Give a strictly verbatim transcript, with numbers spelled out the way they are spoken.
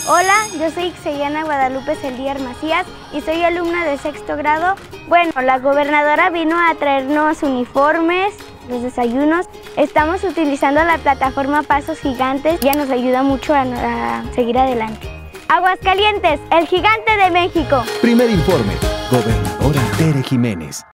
Hola, yo soy Xeyana Guadalupe Celdíar Macías y soy alumna de sexto grado. Bueno, la gobernadora vino a traernos uniformes, los desayunos. Estamos utilizando la plataforma Pasos Gigantes, ya nos ayuda mucho a, a seguir adelante. Aguascalientes, el gigante de México. Primer informe, gobernadora Tere Jiménez.